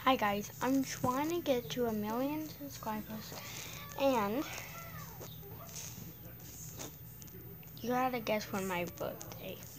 Hi guys, I'm trying to get to 1,000,000 subscribers, and you gotta guess when my birthday.